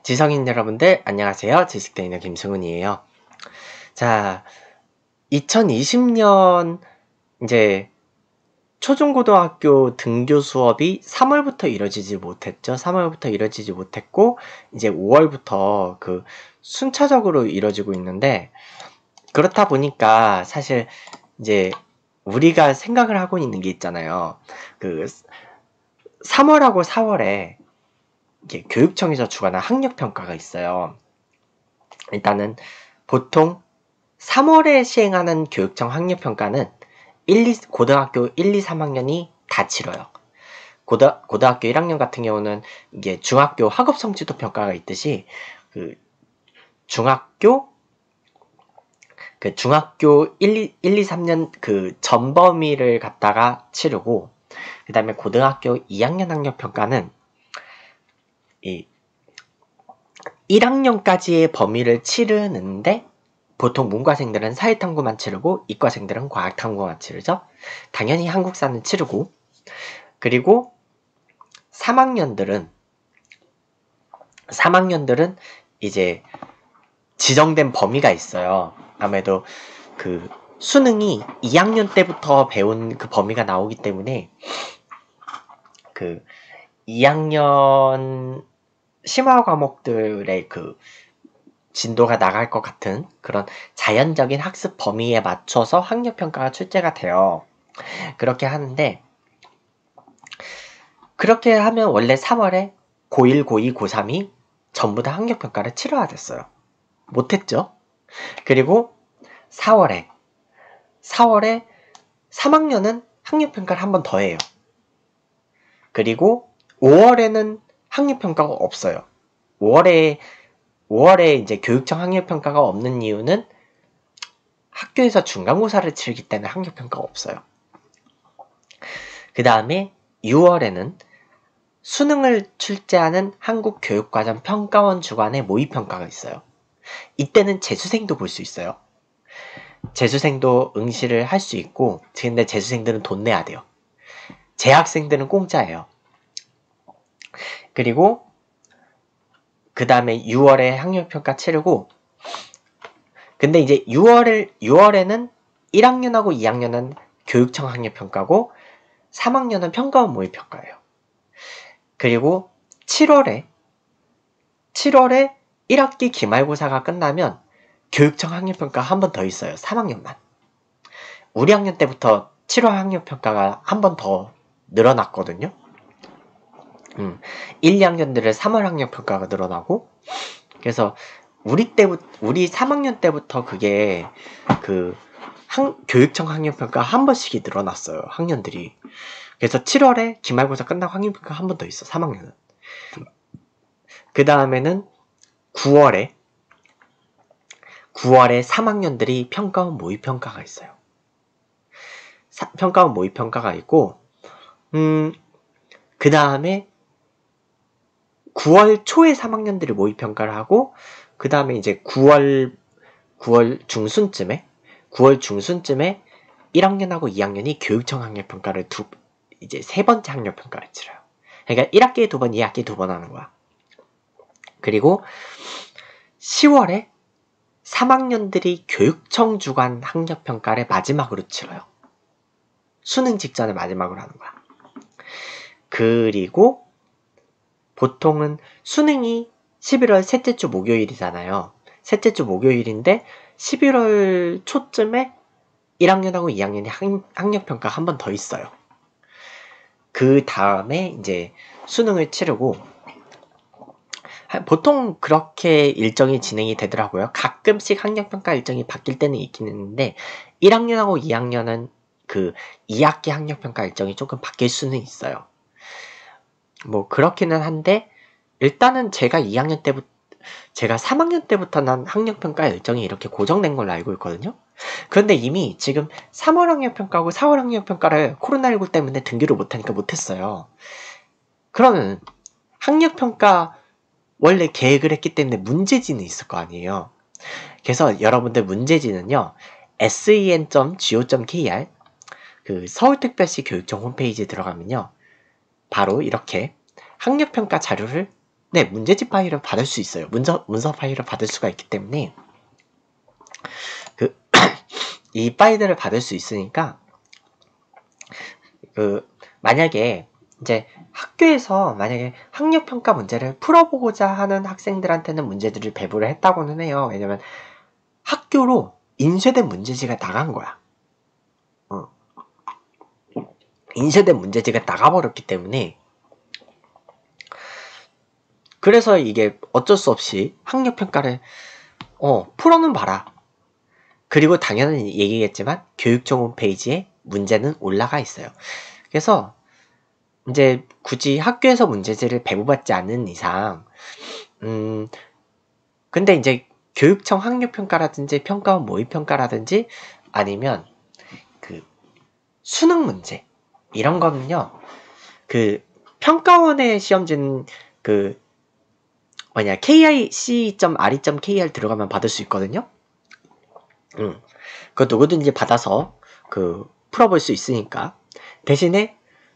지성인 여러분들 안녕하세요. 지식트레이너 김승훈이에요. 자, 2020년 이제 초중고등학교 등교 수업이 3월부터 이뤄지지 못했죠. 3월부터 이뤄지지 못했고 이제 5월부터 그 순차적으로 이뤄지고 있는데, 그렇다 보니까 사실 이제 우리가 생각을 하고 있는 게 있잖아요. 그 3월하고 4월에 이게 교육청에서 주관한 학력평가가 있어요. 일단은 보통 3월에 시행하는 교육청 학력평가는 고등학교 1, 2, 3학년이 다 치러요. 고등학교 1학년 같은 경우는 이게 중학교 학업 성취도 평가가 있듯이 중학교 1, 2, 3년 그 전범위를 갖다가 치르고, 그 다음에 고등학교 2학년 학력평가는 이 1학년까지의 범위를 치르는데, 보통 문과생들은 사회탐구만 치르고 이과생들은 과학탐구만 치르죠. 당연히 한국사는 치르고, 그리고 3학년들은 이제 지정된 범위가 있어요. 아무래도 그 수능이 2학년 때부터 배운 그 범위가 나오기 때문에 그 2학년 심화 과목들의 그 진도가 나갈 것 같은 그런 자연적인 학습 범위에 맞춰서 학력평가가 출제가 돼요. 그렇게 하는데, 그렇게 하면 원래 3월에 고1, 고2, 고3이 전부 다 학력평가를 치러야 됐어요. 못했죠? 그리고 4월에 3학년은 학력평가를 한 번 더 해요. 그리고 5월에는 학력평가가 없어요. 5월에 이제 교육청 학력평가가 없는 이유는 학교에서 중간고사를 치르기 때문에 학력평가가 없어요. 그 다음에 6월에는 수능을 출제하는 한국교육과정평가원 주관의 모의평가가 있어요. 이때는 재수생도 볼 수 있어요. 재수생도 응시를 할 수 있고, 근데 재수생들은 돈 내야 돼요. 재학생들은 공짜예요. 그리고 그 다음에 6월에 학력평가 치르고, 근데 이제 6월에는 1학년하고 2학년은 교육청 학력평가고 3학년은 평가원 모의평가예요. 그리고 7월에 1학기 기말고사가 끝나면 교육청 학력평가 한 번 더 있어요. 3학년만. 우리 학년 때부터 7월 학력평가가 한 번 더 늘어났거든요. 1, 2학년들은 3월 학력평가가 늘어나고, 그래서 우리 3학년 때부터 그게 교육청 학력평가 한 번씩이 늘어났어요. 학년들이. 그래서 7월에 기말고사 끝나고 학력평가 한 번 더 있어. 3학년은. 그 다음에는 9월에 3학년들이 평가원 모의평가가 있어요. 평가원 모의평가가 있고, 그 다음에 9월 초에 3학년들이 모의평가를 하고, 그 다음에 이제 9월 중순쯤에 1학년하고 2학년이 교육청 학력평가를 이제 세 번째 학력평가를 치러요. 그러니까 1학기에 2번, 2학기에 2번 하는 거야. 그리고 10월에 3학년들이 교육청 주관 학력평가를 마지막으로 치러요. 수능 직전에 마지막으로 하는 거야. 그리고 보통은 수능이 11월 셋째 주 목요일이잖아요. 셋째 주 목요일인데 11월 초쯤에 1학년하고 2학년이 학력평가 한 번 더 있어요. 그 다음에 이제 수능을 치르고, 보통 그렇게 일정이 진행이 되더라고요. 가끔씩 학력평가 일정이 바뀔 때는 있긴 했는데 1학년하고 2학년은 그 2학기 학력평가 일정이 조금 바뀔 수는 있어요. 뭐 그렇기는 한데, 일단은 제가 3학년 때부터 난 학력평가 일정이 이렇게 고정된 걸로 알고 있거든요. 그런데 이미 지금 3월 학력평가하고 4월 학력평가를 코로나19 때문에 등교를 못하니까 못했어요. 그러면 학력평가 원래 계획을 했기 때문에 문제지는 있을 거 아니에요. 그래서 여러분들 문제지는요, sen.go.kr 그 서울특별시 교육청 홈페이지에 들어가면요, 바로 이렇게 학력평가 자료를 네, 문제집 파일을 받을 수 있어요. 문서 파일을 받을 수가 있기 때문에 이 파일들을 받을 수 있으니까 만약에 이제 학교에서 만약에 학력평가 문제를 풀어보고자 하는 학생들한테는 문제들을 배부를 했다고는 해요. 왜냐면 학교로 인쇄된 문제지가 나간 거야. 인쇄된 문제지가 나가버렸기 때문에 그래서 이게 어쩔 수 없이 학력평가를 풀어는 봐라. 그리고 당연히 얘기겠지만 교육청 홈페이지에 문제는 올라가 있어요. 그래서 이제 굳이 학교에서 문제지를 배부받지 않는 이상 근데 이제 교육청 학력평가라든지 평가원 모의평가라든지 아니면 그 수능 문제 이런 거는요. 그 평가원의 시험지는 그 kic.re.kr 들어가면 받을 수 있거든요. 그거 누구든지 받아서 풀어볼 수 있으니까. 대신에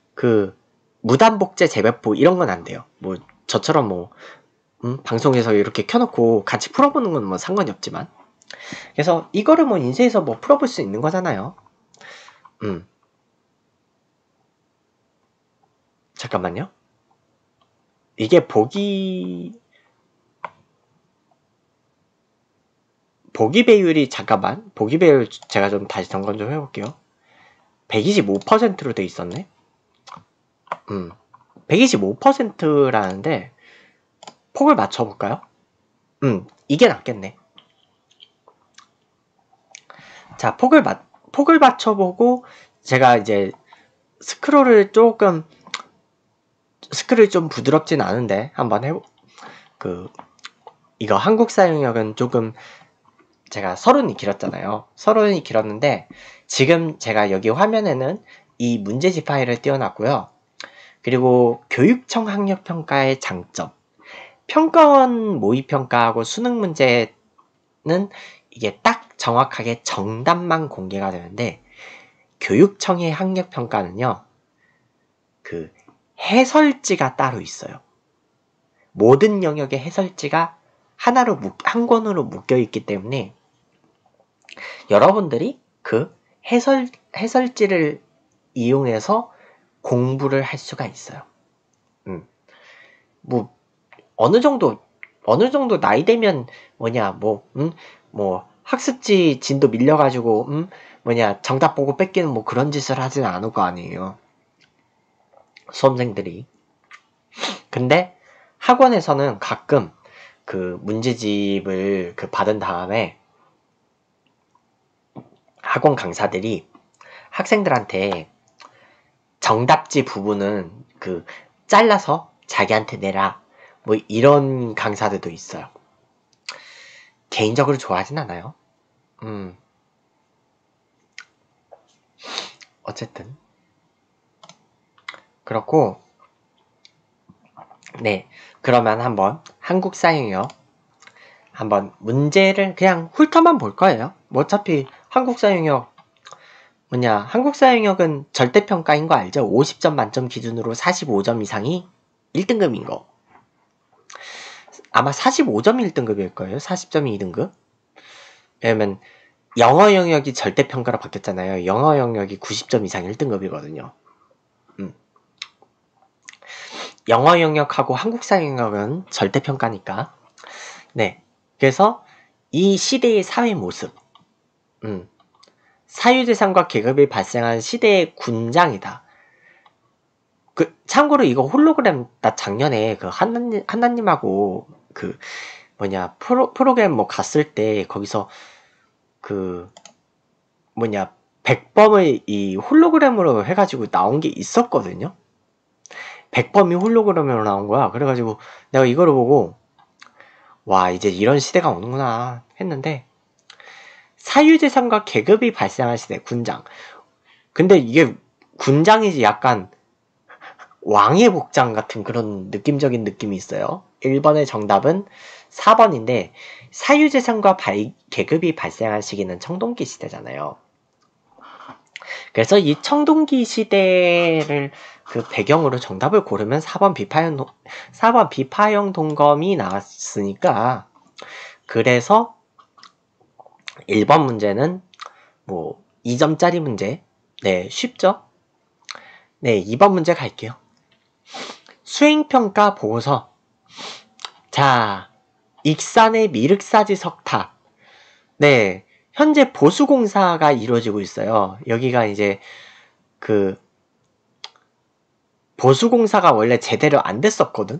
무단복제 재배포 이런 건 안 돼요. 뭐 저처럼 방송에서 이렇게 켜놓고 같이 풀어보는 건 뭐 상관이 없지만. 그래서 이거를 뭐 인쇄해서 뭐 풀어볼 수 있는 거잖아요. 잠깐만요. 이게 보기 배율이 보기 배율 제가 좀 다시 점검 좀 해볼게요. 125%로 돼 있었네. 125%라는데 폭을 맞춰볼까요? 이게 낫겠네. 자, 폭을 맞춰보고 제가 이제 스크롤을 좀 부드럽진 않은데 한번 이거 한국사 영역은 조금 제가 서론이 길었잖아요. 서론이 길었는데 지금 제가 여기 화면에는 이 문제지 파일을 띄워놨고요. 그리고 교육청 학력평가의 장점, 평가원 모의평가하고 수능 문제는 이게 딱 정확하게 정답만 공개가 되는데 교육청의 학력평가는요. 해설지가 따로 있어요. 모든 영역의 해설지가 한 권으로 묶여있기 때문에 여러분들이 해설지를 이용해서 공부를 할 수가 있어요. 뭐 어느 정도 나이 되면 학습지 진도 밀려가지고 정답 보고 뺏기는 뭐 그런 짓을 하지는 않을 거 아니에요. 수험생들이. 근데 학원에서는 가끔 문제집을 받은 다음에 학원 강사들이 학생들한테 정답지 부분은 잘라서 자기한테 내라. 뭐 이런 강사들도 있어요. 개인적으로 좋아하진 않아요. 어쨌든 그렇고 네, 그러면 한번 한국사 영역 한번 문제를 그냥 훑어만 볼 거예요. 뭐 어차피 한국사 영역 한국사 영역은 절대평가인 거 알죠? 50점 만점 기준으로 45점 이상이 1등급인 거. 아마 45점이 1등급일 거예요. 40점이 2등급. 왜냐면 영어 영역이 절대평가로 바뀌었잖아요. 영어 영역이 90점 이상 1등급이거든요. 영어 영역하고 한국사 영역은 절대평가니까. 네. 그래서 이 시대의 사회 모습. 사유재산과 계급이 발생한 시대의 군장이다. 참고로 이거 홀로그램 나 작년에 하나님하고 프로그램 뭐 갔을 때 거기서 100범을 이 홀로그램으로 해가지고 나온 게 있었거든요. 100범이 홀로그램으로 나온 거야. 그래가지고 내가 이거를 보고 와 이제 이런 시대가 오는구나 했는데 사유재산과 계급이 발생한 시대 군장. 근데 이게 군장이지 약간 왕의 복장 같은 그런 느낌적인 느낌이 있어요. 1번의 정답은 4번인데 사유재산과 계급이 발생한 시기는 청동기 시대잖아요. 그래서 이 청동기 시대를 그 배경으로 정답을 고르면 4번 비파형 동검이 나왔으니까, 그래서 1번 문제는 뭐 2점짜리 문제. 네, 쉽죠? 네, 2번 문제 갈게요. 수행평가 보고서. 자, 익산의 미륵사지 석탑. 네, 현재 보수공사가 이루어지고 있어요. 여기가 이제 그 보수공사가 원래 제대로 안 됐었거든.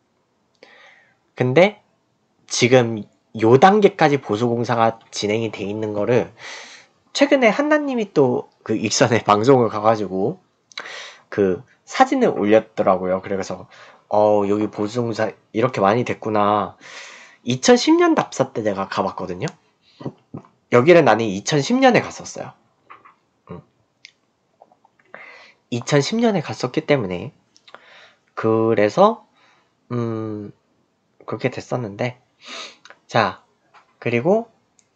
근데 지금 요 단계까지 보수공사가 진행이 돼 있는 거를 최근에 한나님이 또 그 익산에 방송을 가가지고 그 사진을 올렸더라고요. 그래서 여기 보수공사 이렇게 많이 됐구나. 2010년 답사 때 내가 가봤거든요. 여기를 나는 2010년에 갔었어요. 2010년에 갔었기 때문에 그래서 그렇게 됐었는데, 자, 그리고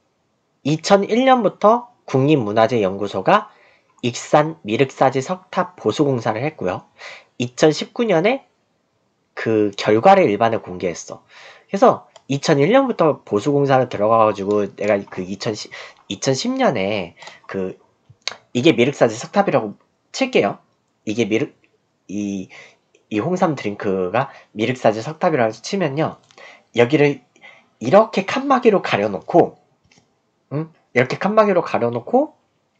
2001년부터 국립문화재연구소가 익산 미륵사지 석탑 보수공사를 했고요. 2019년에 그 결과를 일반에 공개했어. 그래서 2001년부터 보수공사를 들어가가지고 내가 그 2010년에 그 이게 미륵사지 석탑이라고 칠게요. 이게 이 홍삼 드링크가 미륵사지 석탑이라고 치면요, 여기를 이렇게 칸막이로 가려놓고, 이렇게 칸막이로 가려놓고,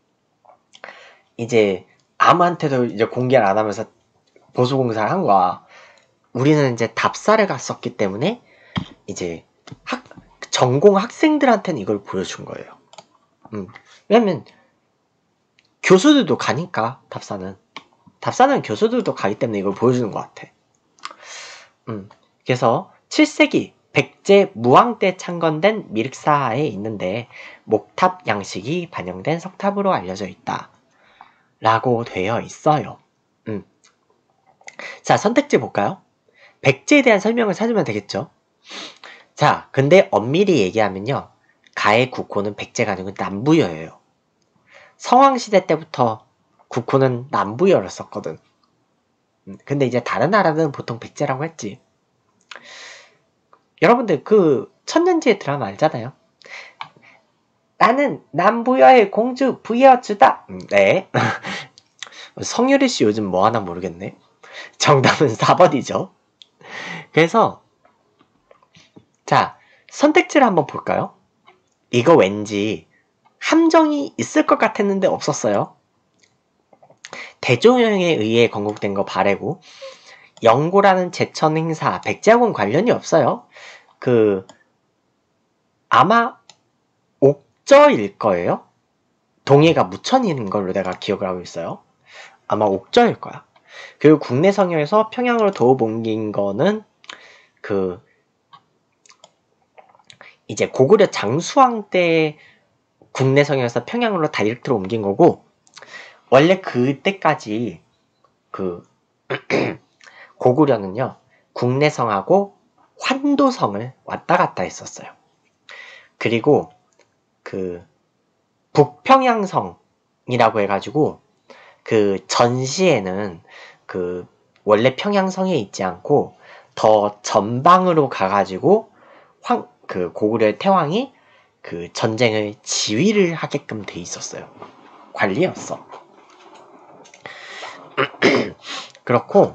이제 아무한테도 이제 공개를 안 하면서 보수공사를 한 거야. 우리는 이제 답사를 갔었기 때문에 이제 전공 학생들한테는 이걸 보여준 거예요. 왜냐면 교수들도 가니까, 답사는 교수들도 가기 때문에 이걸 보여주는 것 같아. 그래서 7세기 백제 무왕 때 창건된 미륵사에 있는데 목탑 양식이 반영된 석탑으로 알려져 있다 라고 되어 있어요. 자, 선택지 볼까요? 백제에 대한 설명을 찾으면 되겠죠. 자, 근데 엄밀히 얘기하면요, 가의 국호는 백제가 아니고 남부여예요. 성왕시대 때부터 국호는 남부여를 썼거든. 근데 이제 다른 나라는 보통 백제라고 했지. 여러분들 그 천년지의 드라마 알잖아요. 나는 남부여의 공주 부여주다. 네. 성유리씨 요즘 뭐하나 모르겠네. 정답은 4번이죠. 그래서 자, 선택지를 한번 볼까요? 이거 왠지 함정이 있을 것 같았는데 없었어요. 대종령에 의해 건국된 거 바래고, 영고라는 제천 행사 백제하고는 관련이 없어요. 아마 옥저일 거예요. 동해가 무천인 걸로 내가 기억을 하고 있어요. 아마 옥저일 거야. 그리고 국내 성역에서 평양으로 도읍 옮긴 거는 이제 고구려 장수왕 때 국내 성역에서 평양으로 다이렉트로 옮긴 거고, 원래 그때까지 고구려는요, 국내성하고 환도성을 왔다 갔다 했었어요. 그리고 북평양성이라고 해가지고 전시에는 원래 평양성에 있지 않고 더 전방으로 가가지고 고구려의 태왕이 전쟁을 지휘를 하게끔 돼 있었어요. 관리였어. 그렇고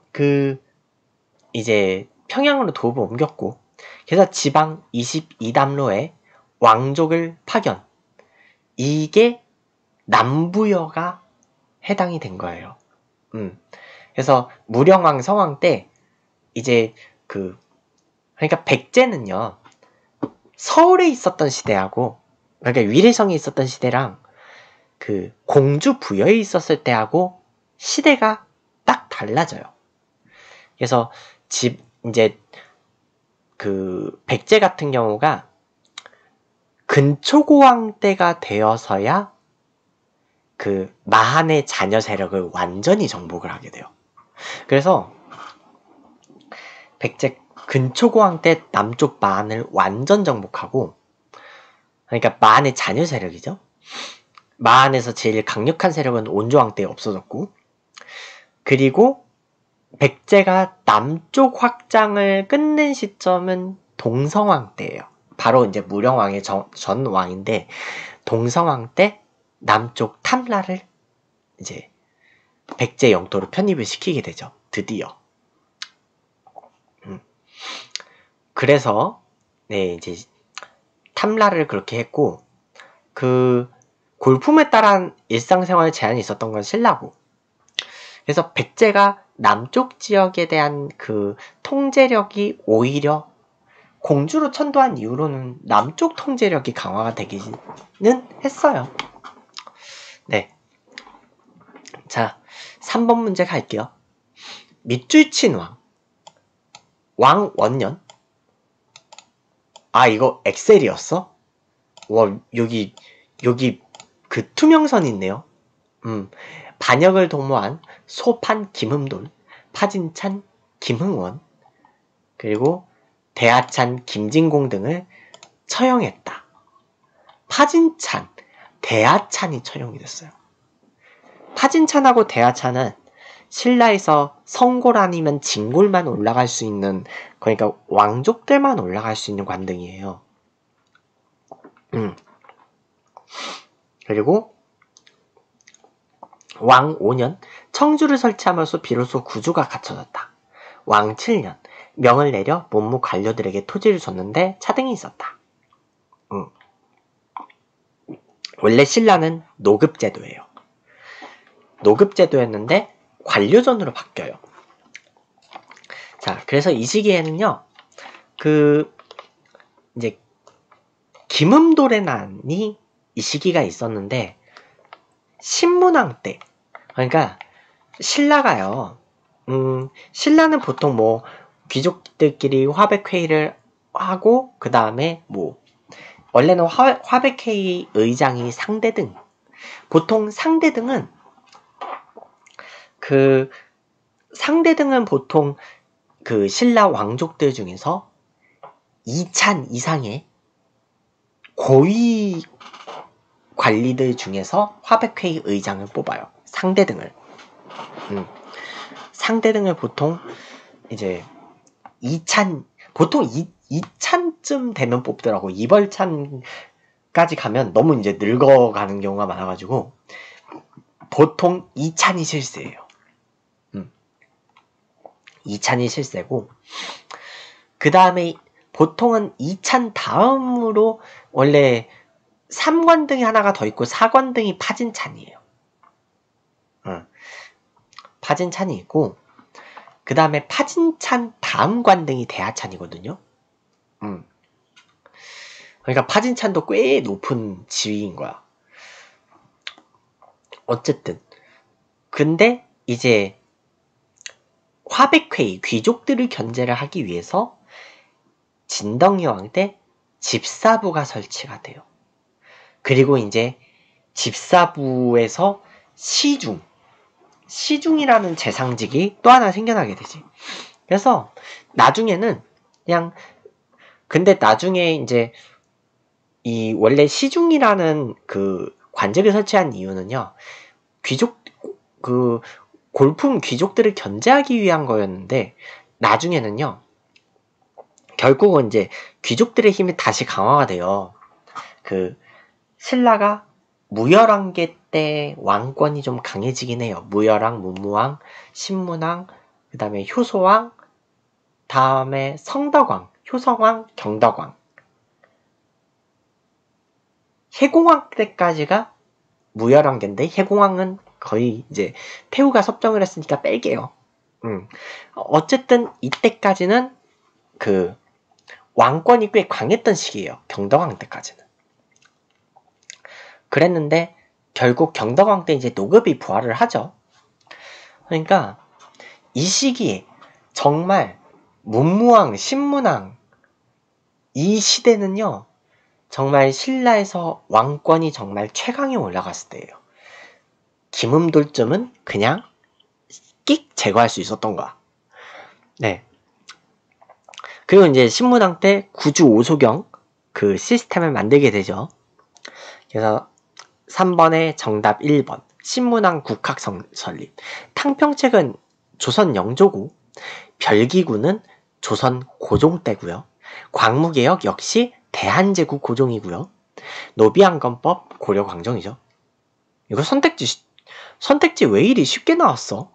이제 평양으로 도읍을 옮겼고, 그래서 지방 22담로에 왕족을 파견. 이게 남부여가 해당이 된 거예요. 그래서 무령왕 성왕 때 이제 그러니까 백제는요, 서울에 있었던 시대하고, 그러니까 위례성에 있었던 시대랑 공주 부여에 있었을 때하고 시대가 딱 달라져요. 그래서 이제 백제 같은 경우가 근초고왕 때가 되어서야 마한의 자녀 세력을 완전히 정복을 하게 돼요. 그래서 백제 근초고왕 때 남쪽 마한을 완전 정복하고, 그러니까 마한의 자녀 세력이죠. 마한에서 제일 강력한 세력은 온조왕 때 없어졌고, 그리고 백제가 남쪽 확장을 끝낸 시점은 동성왕 때예요. 바로 이제 무령왕의 전 왕인데, 동성왕 때 남쪽 탐라를 이제 백제 영토로 편입을 시키게 되죠. 드디어. 그래서 네, 이제 탐라를 그렇게 했고, 그 골품에 따른 일상생활 제한이 있었던 건 신라고. 그래서 백제가 남쪽 지역에 대한 그 통제력이 오히려 공주로 천도한 이후로는 남쪽 통제력이 강화가 되기는 했어요. 네. 자, 3번 문제 갈게요. 밑줄친왕 왕 원년. 아, 이거 엑셀이었어? 와, 여기 그 투명선 있네요. 반역을 도모한 소판 김흠돌, 파진찬 김흥원, 그리고 대하찬 김진공 등을 처형했다. 파진찬, 대하찬이 처형이 됐어요. 파진찬하고 대하찬은 신라에서 성골 아니면 진골만 올라갈 수 있는, 그러니까 왕족들만 올라갈 수 있는 관등이에요. 그리고 왕 5년 청주를 설치함으로써 비로소 구주가 갖춰졌다. 왕 7년 명을 내려 문무 관료들에게 토지를 줬는데 차등이 있었다. 원래 신라는 노급제도예요. 노급제도였는데 관료전으로 바뀌어요. 자, 그래서 이 시기에는요, 이제 김흠돌의 난이 이 시기가 있었는데, 신문왕 때, 그러니까 신라가요, 신라는 보통 뭐 귀족들끼리 화백회의를 하고, 그 다음에 뭐 원래는 화백회의 의장이 상대등, 보통 상대등은 보통 그 신라 왕족들 중에서 2찬 이상의 고위 관리들 중에서 화백회의 의장을 뽑아요. 상대등을. 상대등을 보통 이제 2찬, 보통 2찬쯤 되면 뽑더라고. 이벌찬까지 가면 너무 이제 늙어가는 경우가 많아가지고 보통 2찬이 실세예요. 2찬이 실세고, 그 다음에 보통은 2찬 다음으로 원래 3관등이 하나가 더 있고 4관등이 파진찬이에요. 파진찬이 있고, 그 다음에 파진찬 다음 관등이 대하찬이거든요. 그러니까 파진찬도 꽤 높은 지위인 거야. 어쨌든 근데 이제 화백회의, 귀족들을 견제를 하기 위해서 진덕여왕 때 집사부가 설치가 돼요. 그리고 이제 집사부에서 시중이라는 재상직이 또 하나 생겨나게 되지. 그래서 나중에는 그냥, 근데 나중에 이제 이 원래 시중이라는 그 관직을 설치한 이유는요, 골품 귀족들을 견제하기 위한 거였는데, 나중에는요, 결국은 이제 귀족들의 힘이 다시 강화가 돼요. 신라가 무열왕계 때 왕권이 좀 강해지긴 해요. 무열왕, 문무왕, 신문왕, 그 다음에 효소왕, 다음에 성덕왕, 효성왕, 경덕왕. 해공왕 때까지가 무열왕계인데, 해공왕은 거의 이제 태후가 섭정을 했으니까 뺄게요. 어쨌든 이때까지는 왕권이 꽤 강했던 시기예요. 경덕왕 때까지는. 그랬는데 결국 경덕왕 때 이제 노급이 부활을 하죠. 그러니까 이 시기에 정말 문무왕, 신문왕, 이 시대는요, 정말 신라에서 왕권이 정말 최강에 올라갔을 때예요. 김흠돌쯤은 그냥 끽 제거할 수 있었던 거야. 네. 그리고 이제 신문왕 때 구주 오소경 그 시스템을 만들게 되죠. 그래서 3번에 정답 1번. 신문왕 국학 설립. 탕평책은 조선 영조고, 별기구는 조선 고종 때고요. 광무개혁 역시 대한제국 고종이고요. 노비안건법 고려 광정이죠. 이거 선택지 왜 이리 쉽게 나왔어?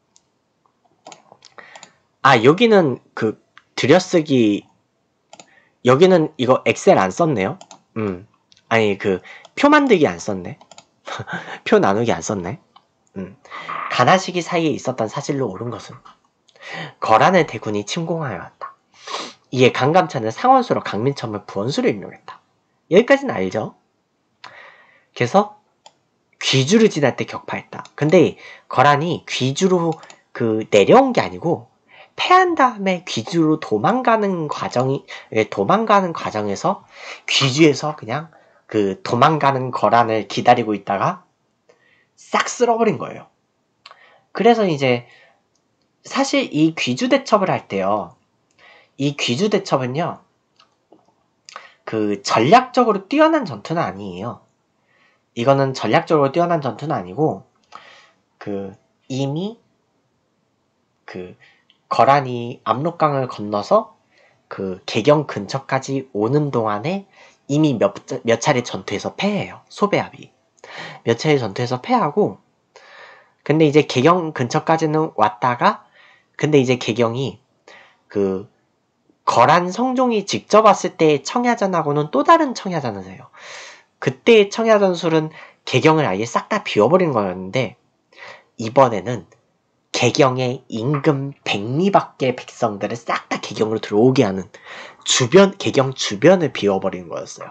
아, 여기는 그 들여쓰기, 여기는 이거 엑셀 안 썼네요. 아니 그 표 만들기 안 썼네. 표 나누기 안 썼네. 가나 시기 사이에 있었던 사실로 옳은 것은 거란을 대군이 침공하여 왔다. 이에 강감찬은 상원수로 강민첨을 부원수로 임명했다. 여기까지는 알죠? 그래서 귀주를 지날 때 격파했다. 근데 거란이 귀주로 그 내려온 게 아니고 패한 다음에 귀주로 도망가는 과정에서 귀주에서 그냥 그 도망가는 거란을 기다리고 있다가 싹 쓸어버린 거예요. 그래서 이제 사실 이 귀주 대첩을 할 때요. 이 귀주 대첩은요. 그 전략적으로 뛰어난 전투는 아니에요. 이거는 전략적으로 뛰어난 전투는 아니고 그 이미 그 거란이 압록강을 건너서 그 개경 근처까지 오는 동안에 이미 몇 차례 전투에서 패해요. 소배합이. 몇 차례 전투에서 패하고 근데 이제 개경 근처까지는 왔다가 근데 이제 개경이 그 거란 성종이 직접 왔을 때의 청야전하고는 또 다른 청야전을 해요. 그때의 청야전술은 개경을 아예 싹 다 비워버린 거였는데 이번에는 개경의 임금 백리밖의 백성들을 싹 다 개경으로 들어오게 하는 개경 주변을 비워버린 거였어요.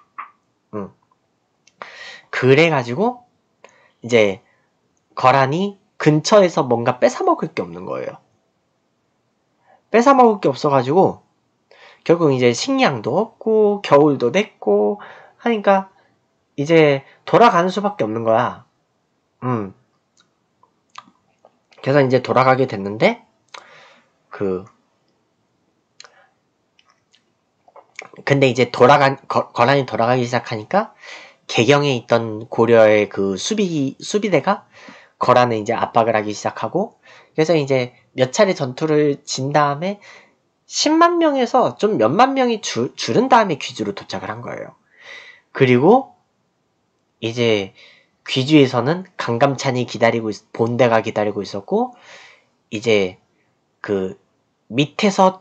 그래가지고 이제 거란이 근처에서 뭔가 뺏어먹을 게 없는 거예요. 뺏어먹을 게 없어가지고 결국 이제 식량도 없고 겨울도 됐고 하니까 이제 돌아가는 수밖에 없는 거야. 그래서 이제 돌아가게 됐는데 근데 이제 거란이 돌아가기 시작하니까 개경에 있던 고려의 그 수비대가 거란을 이제 압박을 하기 시작하고 그래서 이제 몇 차례 전투를 진 다음에 10만 명에서 좀 몇만 명이 줄은 다음에 귀주로 도착을 한 거예요. 그리고 이제 귀주에서는 강감찬이 본대가 기다리고 있었고 이제 그 밑에서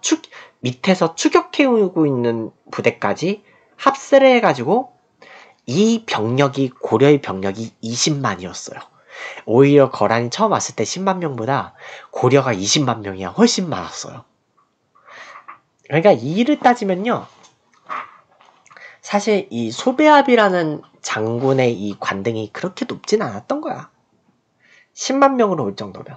추격해오고 있는 부대까지 합세를 해가지고 이 병력이 고려의 병력이 20만이었어요. 오히려 거란이 처음 왔을 때 10만 명보다 고려가 20만 명이야 훨씬 많았어요. 그러니까 이 일을 따지면요. 사실 이 소배합이라는 장군의 이 관등이 그렇게 높진 않았던 거야. 10만 명으로 올 정도면.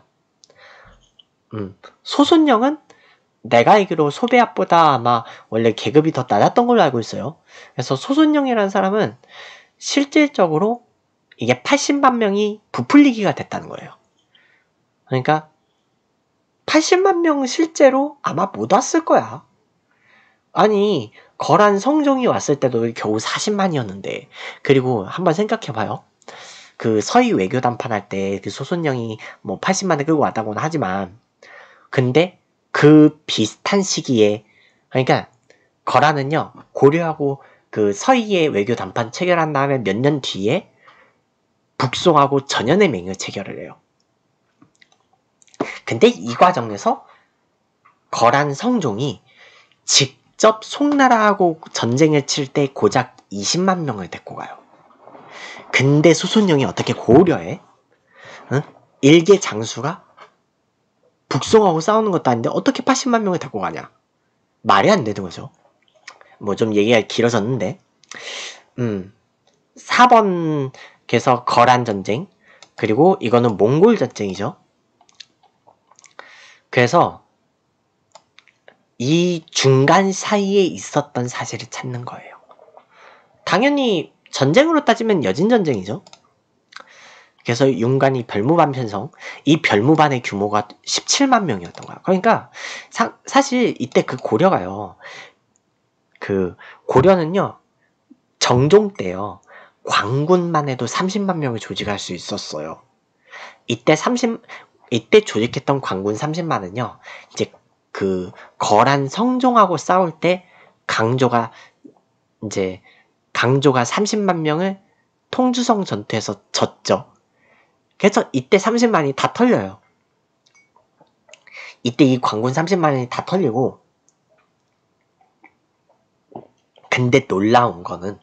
소순령은 내가 알기로 소배합보다 아마 원래 계급이 더 낮았던 걸로 알고 있어요. 그래서 소순령이라는 사람은 실질적으로 이게 80만 명이 부풀리기가 됐다는 거예요. 그러니까 80만 명 실제로 아마 못 왔을 거야. 아니 거란 성종이 왔을 때도 겨우 40만이었는데 그리고 한번 생각해봐요. 그 서희 외교 담판할 때 그 소순령이 뭐 80만을 끌고 왔다고는 하지만 근데 그 비슷한 시기에 그러니까 거란은요 고려하고 그 서희의 외교 담판 체결한 다음에 몇 년 뒤에 북송하고 전연의 맹을 체결을 해요. 근데 이 과정에서 거란 성종이 직접 송나라하고 전쟁을 칠 때 고작 20만 명을 데리고 가요. 근데 소순령이 어떻게 고려해? 응? 일개 장수가 북송하고 싸우는 것도 아닌데 어떻게 80만 명을 데리고 가냐? 말이 안 되는 거죠. 뭐 좀 얘기가 길어졌는데 4번 그래서 거란 전쟁 그리고 이거는 몽골 전쟁이죠. 그래서 이 중간 사이에 있었던 사실을 찾는 거예요. 당연히 전쟁으로 따지면 여진전쟁이죠. 그래서 윤관이 별무반 편성, 이 별무반의 규모가 17만 명이었던 거야. 그러니까 사실 이때 그 고려가요. 그 고려는요. 정종 때요. 광군만 해도 30만 명을 조직할 수 있었어요. 이때 조직했던 광군 30만은요, 이제 그 거란 성종하고 싸울 때 강조가 30만 명을 통주성 전투에서 졌죠. 그래서 이때 30만이 다 털려요. 이때 이 광군 30만이 다 털리고, 근데 놀라운 거는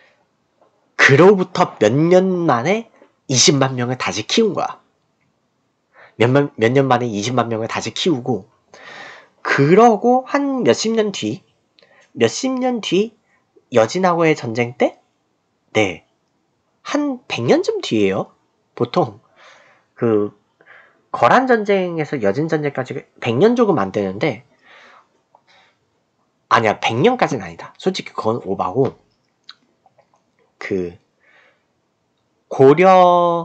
그로부터 몇 년 만에 20만 명을 다시 키운 거야. 몇 년 만에 20만 명을 다시 키우고, 그러고 한 몇십 년 뒤 여진하고의 전쟁 때, 네, 한 100년쯤 뒤에요. 보통 그 거란 전쟁에서 여진 전쟁까지 100년 조금 안 되는데, 아니야, 100년까지는 아니다. 솔직히 그건 오바고, 그 고려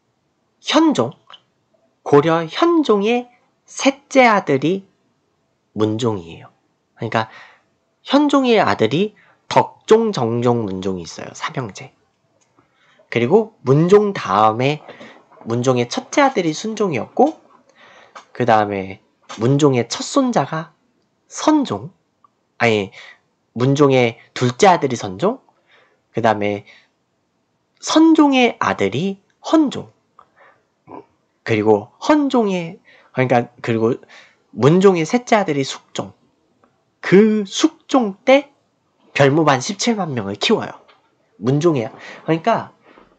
현종의 셋째 아들이 문종이에요. 그러니까 현종의 아들이 덕종, 정종, 문종이 있어요. 삼형제. 그리고 문종 다음에 문종의 첫째 아들이 순종이었고, 그 다음에 문종의 첫 손자가 선종, 아니 문종의 둘째 아들이 선종, 그 다음에 선종의 아들이 헌종, 그리고 그리고 문종의 셋째 아들이 숙종. 그 숙종 때 별무반 17만 명을 키워요. 문종이야. 그러니까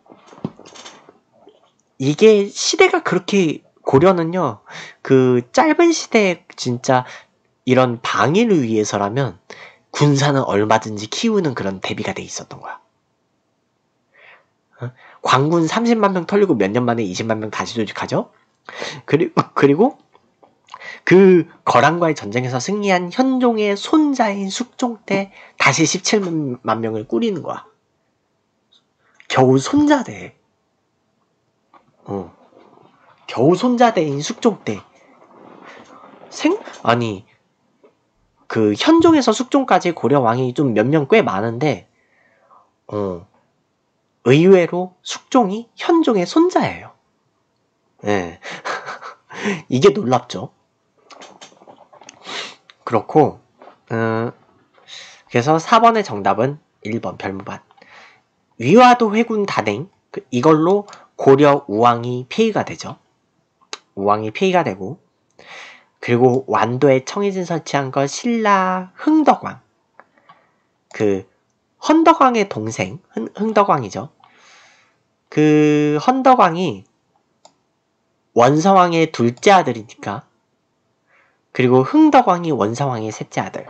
이게 시대가 그렇게, 고려는요, 그 짧은 시대에 진짜 이런 방위를 위해서라면 군사는 얼마든지 키우는 그런 대비가 돼 있었던 거야. 광군 30만 명 털리고 몇 년 만에 20만 명 다시 조직하죠. 그리고 그 거란과의 전쟁에서 승리한 현종의 손자인 숙종 때 다시 17만 명을 꾸리는 거야. 겨우 손자대. 겨우 손자대인 숙종 때. 아니, 그 현종에서 숙종까지 고려 왕이 좀 몇 명 꽤 많은데, 의외로 숙종이 현종의 손자예요. 네. 이게 놀랍죠. 그렇고, 그래서 4번의 정답은 1번 별무반. 위화도 회군 단행, 이걸로 고려 우왕이 폐위가 되죠. 우왕이 폐위가 되고, 그리고 완도에 청해진 설치한 거 신라 흥덕왕. 그 헌덕왕의 동생, 흥덕왕이죠. 그 헌덕왕이 원성왕의 둘째 아들이니까, 그리고 흥덕왕이 원성왕의 셋째 아들.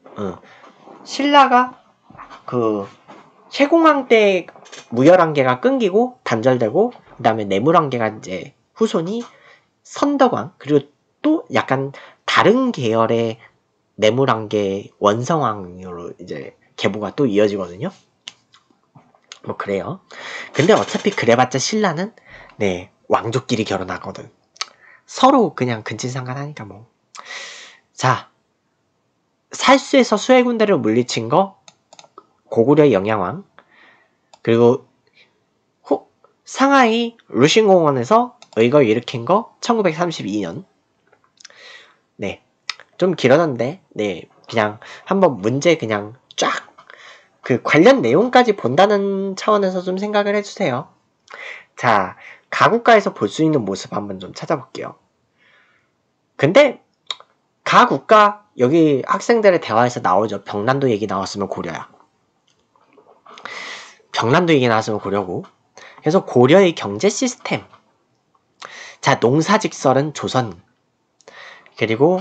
신라가 그 셰공왕 때 무열왕계가 끊기고 단절되고, 그 다음에 내물왕계가 이제 후손이 선덕왕, 그리고 또 약간 다른 계열의 내물왕계 원성왕으로 이제 계보가 또 이어지거든요. 뭐 그래요. 근데 어차피 그래봤자 신라는 왕족끼리 결혼하거든. 서로 그냥 근친상간하니까 뭐. 자, 살수에서 수해 군대를 물리친 거 고구려 영양왕, 그리고 상하이 루신공원에서 의거 일으킨 거 1932년. 네, 좀 길어졌는데, 그냥 한번 문제 그냥 쫙 그 관련 내용까지 본다는 차원에서 좀 생각을 해주세요. 자, 가국가에서 볼 수 있는 모습 한번 좀 찾아볼게요. 근데 가국가, 여기 학생들의 대화에서 나오죠. 병난도 얘기 나왔으면 고려야. 병난도 얘기 나왔으면 고려고. 그래서 고려의 경제 시스템. 자, 농사직설은 조선. 그리고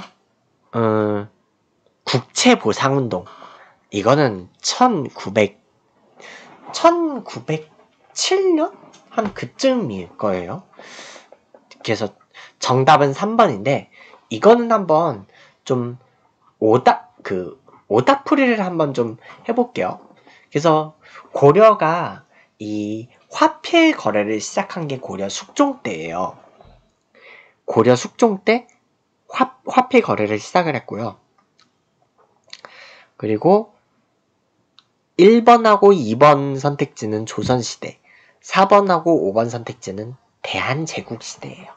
국채보상운동. 이거는 1907년? 한 그쯤일 거예요. 그래서 정답은 3번인데, 이거는 한번 좀 오답풀이를 한번 좀 해볼게요. 그래서 고려가 이 화폐 거래를 시작한 게 고려 숙종 때예요. 고려 숙종 때 화폐 거래를 시작을 했고요. 그리고 1번하고 2번 선택지는 조선시대, 4번하고 5번 선택지는 대한제국시대예요.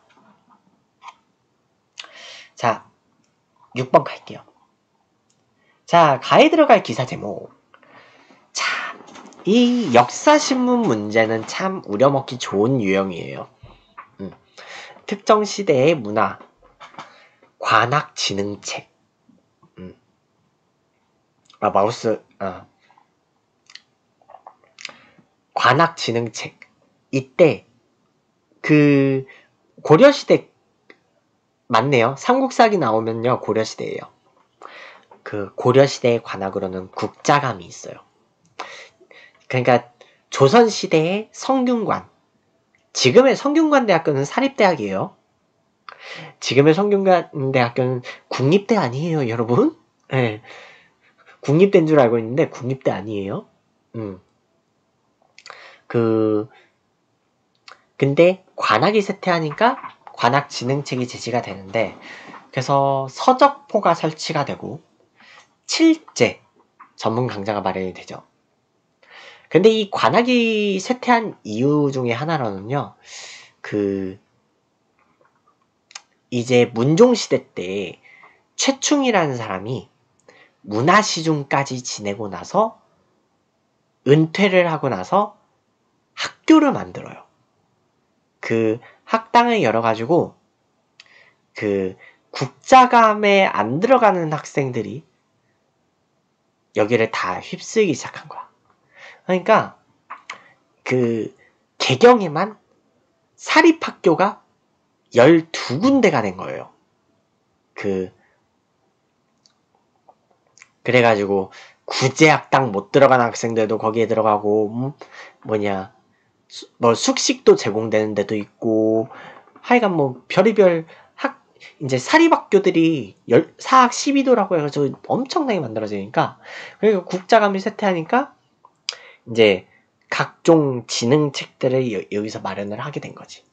자, 6번 갈게요. 자, 가에 들어갈 기사 제목. 자, 이 역사신문 문제는 참 우려먹기 좋은 유형이에요. 특정 시대의 문화, 관학진흥책. 관학진흥책. 이때 그 고려시대 맞네요. 삼국사기 나오면요 고려시대예요. 그 고려시대의 관학으로는 국자감이 있어요. 그러니까 조선시대의 성균관, 지금의 성균관대학교는 사립대학이에요. 지금의 성균관대학교는 국립대 아니에요, 여러분? 네. 국립대인 줄 알고 있는데 국립대 아니에요. 근데 관학이 쇠퇴하니까 관학진흥책이 제시가 되는데, 그래서 서적포가 설치가 되고 칠제 전문 강좌가 마련이 되죠. 근데 이 관학이 쇠퇴한 이유 중에 하나로는요, 이제 문종시대 때 최충이라는 사람이 문화시중까지 지내고 나서 은퇴를 하고 나서 학교를 만들어요. 그 학당을 열어가지고 그 국자감에 안 들어가는 학생들이 여기를 다 휩쓰기 시작한 거야. 그러니까 그 개경에만 사립학교가 12군데가 된 거예요. 그래가지고 구제학당 못 들어가는 학생들도 거기에 들어가고, 숙식도 제공되는 데도 있고, 하여간 별의별 이제 사립학교들이 사학 12도라고 해가지고 엄청나게 만들어지니까, 그리고 국자감이 쇠퇴하니까 이제 각종 진흥책들을 여기서 마련을 하게 된 거지.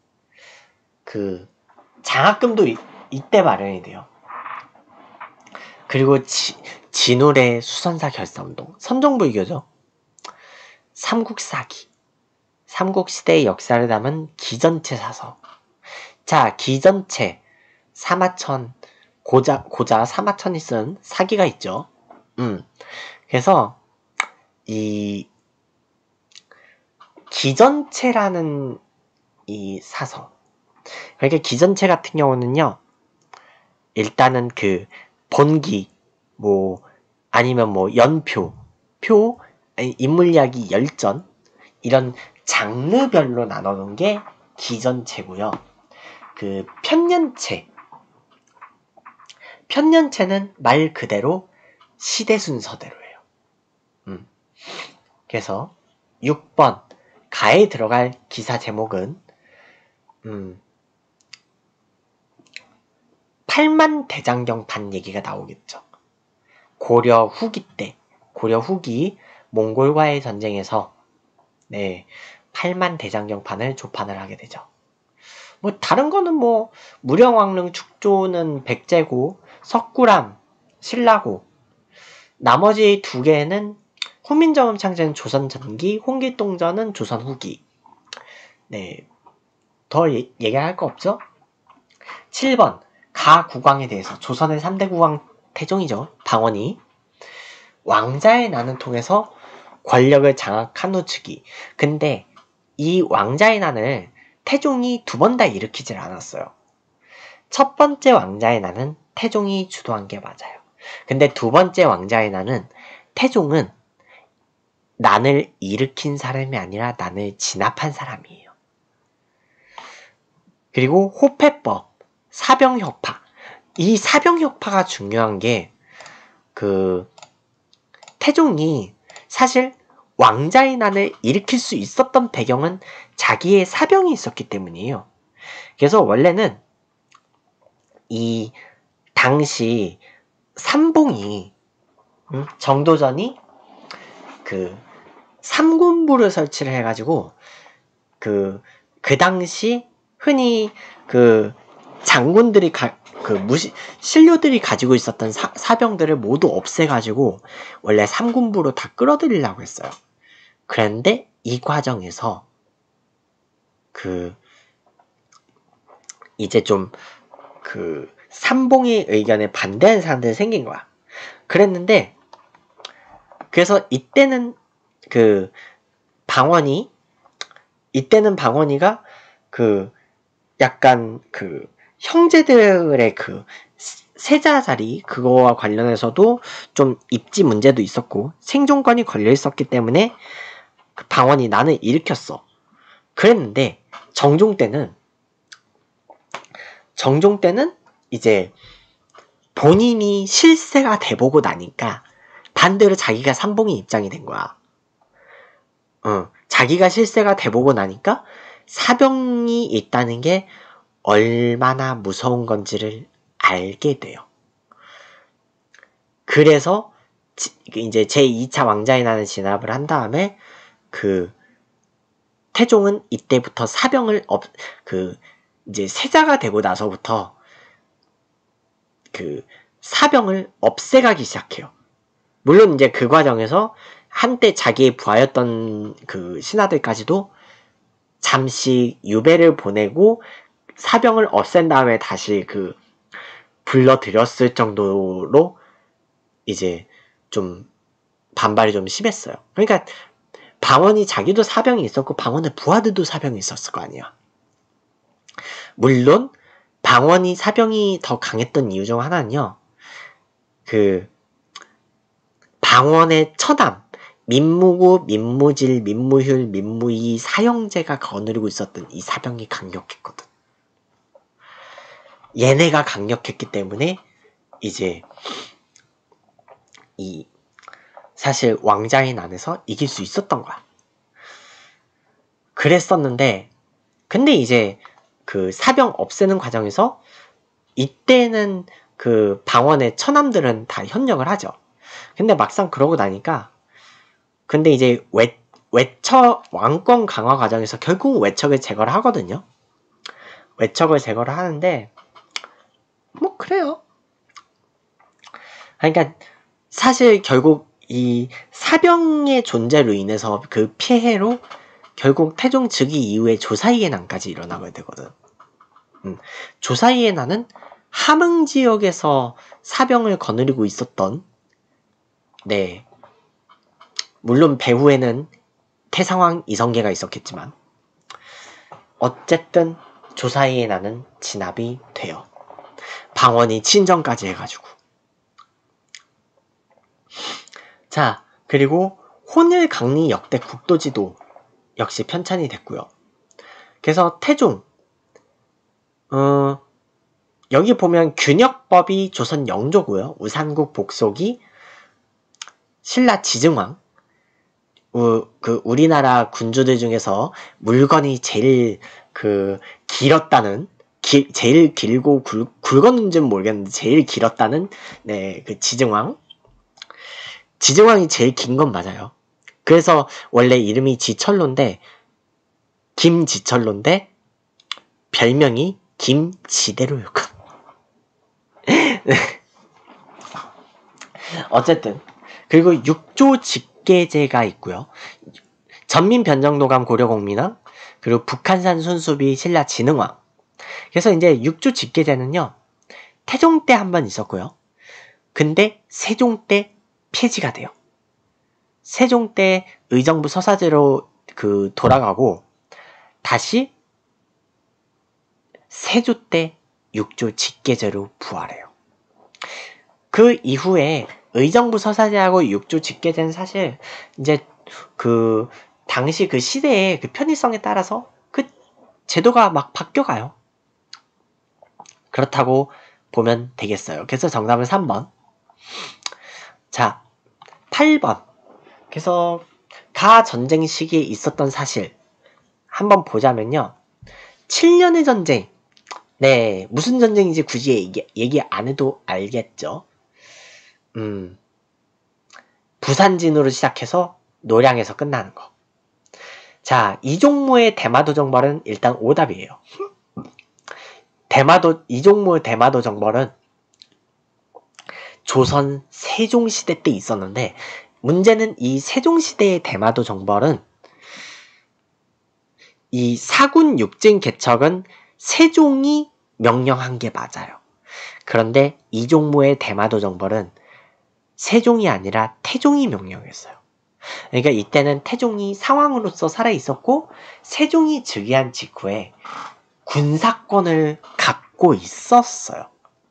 장학금도 이때 마련이 돼요. 그리고 진울의 수선사 결사운동, 선종불교죠. 삼국사기, 삼국시대의 역사를 담은 기전체 사서. 자, 기전체, 사마천, 고자 사마천이 쓴 사기가 있죠. 그래서 이 기전체라는 이 사서, 그러니까 기전체 같은 경우는요, 일단은 본기, 아니면 연표, 인물이야기 열전, 이런 장르별로 나눠놓은 게 기전체고요. 편년체는 말 그대로 시대 순서대로예요. 그래서 6번 가에 들어갈 기사 제목은 8만대장경판 얘기가 나오겠죠. 고려 후기 몽골과의 전쟁에서 8만대장경판을 조판을 하게 되죠. 다른 거는 무령왕릉 축조는 백제고, 석굴암, 신라고, 나머지 2개는 후민정음 창제는 조선 전기, 홍길동전은 조선 후기. 더 얘기할 거 없죠? 7번 가국왕에 대해서. 조선의 3대 국왕 태종이죠. 방언이 왕자의 난을 통해서 권력을 장악한 후치기. 근데 이 왕자의 난을 태종이 2번 다 일으키질 않았어요. 첫 번째 왕자의 난은 태종이 주도한 게 맞아요. 근데 2번째 왕자의 난은 태종은 난을 일으킨 사람이 아니라 난을 진압한 사람이에요. 그리고 호패법, 사병혁파. 이 사병혁파가 중요한 게 태종이 사실 왕자의 난을 일으킬 수 있었던 배경은 자기의 사병이 있었기 때문이에요. 그래서 원래는 이 당시 삼봉이, 정도전이 삼군부를 설치를 해가지고 그 당시 흔히 장군들이 신료들이 가지고 있었던 사병들을 모두 없애가지고 원래 3군부로 다 끌어들이려고 했어요. 그런데 이 과정에서 이제 좀 삼봉의 의견에 반대하는 사람들이 생긴 거야. 그래서 이때는 방언이가 약간 형제들의 세자 자리 그거와 관련해서도 좀 입지 문제도 있었고 생존권이 걸려 있었기 때문에 방언이 난을 일으켰어. 그랬는데 정종 때는 이제 본인이 실세가 돼보고 나니까 반대로 자기가 삼봉의 입장이 된 거야. 자기가 실세가 돼보고 나니까 사병이 있다는 게 얼마나 무서운 건지를 알게 돼요. 그래서 이제 제2차 왕자의 난을 진압을 한 다음에 태종은 이때부터 사병을 이제 세자가 되고 나서부터 사병을 없애가기 시작해요. 물론 이제 그 과정에서 한때 자기의 부하였던 신하들까지도 잠시 유배를 보내고 사병을 없앤 다음에 다시 불러들였을 정도로 이제 좀 반발이 좀 심했어요. 그러니까 방언이 자기도 사병이 있었고 방언의 부하들도 사병이 있었을 거 아니야. 물론 방언이 사병이 더 강했던 이유 중 하나는요. 방언의 처남 민무구, 민무질, 민무휼, 민무이 사형제가 거느리고 있었던 이 사병이 강력했거든. 얘네가 강력했기 때문에 이제 사실 왕자의 난에서 이길 수 있었던 거야. 그랬었는데 근데 이제 사병 없애는 과정에서 이때는 방언의 처남들은 다 협력을 하죠. 근데 막상 그러고 나니까 근데 이제 왕권 강화 과정에서 결국 외척을 제거를 하거든요. 외척을 제거를 하는데 뭐 그래요. 그러니까 사실 결국 이 사병의 존재로 인해서 피해로 결국 태종 즉위 이후에 조사이의 난까지 일어나게 되거든. 조사이의 난은 함흥 지역에서 사병을 거느리고 있었던 물론 배후에는 태상왕 이성계가 있었겠지만 어쨌든 조사이의 난은 진압이 돼요. 방언이 친정까지 해가지고. 자, 그리고 혼일 강리 역대 국도지도 역시 편찬이 됐고요. 그래서 태종 여기 보면 균역법이 조선 영조고요. 우산국 복속이 신라 지증왕. 우리나라 군주들 중에서 물건이 제일 길었다는 제일 길고 굵었는지는 모르겠는데 제일 길었다는 지증왕. 지증왕이 제일 긴 건 맞아요. 그래서 원래 이름이 김지철로인데 별명이 김지대로요. 어쨌든 그리고 육조 직계제가 있고요. 전민변정도감 고려공민왕 그리고 북한산 순수비 신라 진흥왕. 그래서 이제 육조 직계제는요. 태종 때 한 번 있었고요. 근데 세종 때 폐지가 돼요. 세종 때 의정부 서사제로 돌아가고 다시 세조 때 육조 직계제로 부활해요. 그 이후에 의정부 서사제하고 육조 직계제는 사실 이제 당시 시대의 편의성에 따라서 제도가 막 바뀌어가요. 그렇다고 보면 되겠어요. 그래서 정답은 3번. 자, 8번. 그래서 가전쟁 시기에 있었던 사실 한번 보자면요. 7년의 전쟁. 네, 무슨 전쟁인지 굳이 얘기 안 해도 알겠죠. 부산진으로 시작해서 노량에서 끝나는 거. 자, 이종무의 대마도 정벌은 일단 오답이에요. 이종무 대마도 정벌은 조선 세종시대 때 있었는데, 문제는 이 세종시대의 대마도 정벌은 이 사군 육진 개척은 세종이 명령한 게 맞아요. 그런데 이종무의 대마도 정벌은 세종이 아니라 태종이 명령했어요. 그러니까 이때는 태종이 상왕으로서 살아있었고, 세종이 즉위한 직후에 군사권을 갖고 있었어요.